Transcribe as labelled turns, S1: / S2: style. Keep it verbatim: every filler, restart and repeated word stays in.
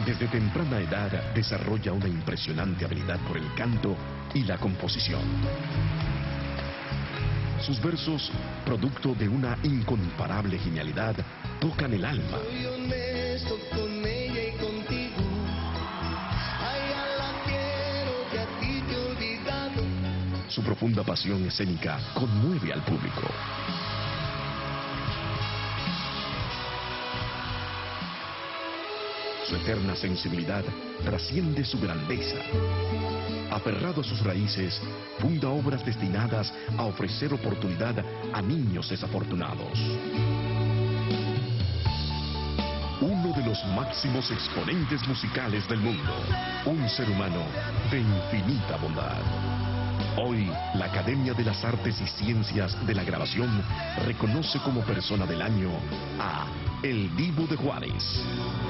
S1: Desde temprana edad desarrolla una impresionante habilidad por el canto y la composición. Sus versos, producto de una incomparable genialidad, tocan el alma.
S2: Soy honesto con ella y contigo. A ella la quiero que a ti te he olvidado.
S1: Su profunda pasión escénica conmueve al público. Su eterna sensibilidad trasciende su grandeza. Aferrado a sus raíces, funda obras destinadas a ofrecer oportunidad a niños desafortunados. Uno de los máximos exponentes musicales del mundo, un ser humano de infinita bondad. Hoy, la Academia de las Artes y Ciencias de la Grabación reconoce como persona del año a El Divo de Juárez.